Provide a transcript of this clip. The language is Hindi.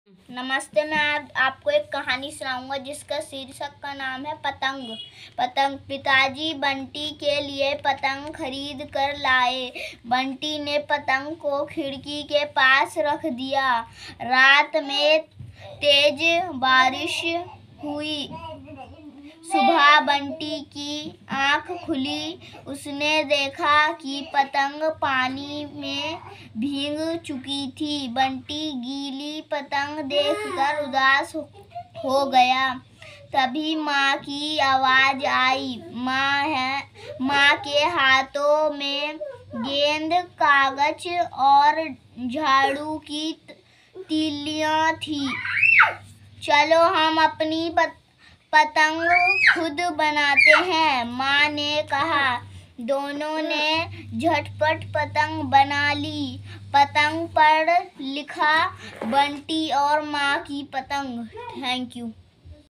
नमस्ते। मैं आपको एक कहानी सुनाऊंगा जिसका शीर्षक का नाम है पतंग। पिताजी बंटी के लिए पतंग खरीद कर लाए। बंटी ने पतंग को खिड़की के पास रख दिया। रात में तेज बारिश हुई। सुबह बंटी की आँख खुली। उसने देखा कि पतंग पानी में भीग चुकी थी। बंटी गीली पतंग देखकर उदास हो गया। तभी माँ की आवाज़ आई। माँ के हाथों में गेंद, कागज और झाड़ू की तीलियाँ थी। चलो हम अपनी पतंग खुद बनाते हैं, माँ ने कहा। दोनों ने झटपट पतंग बना ली। पतंग पर लिखा बंटी और माँ की पतंग। Thank you.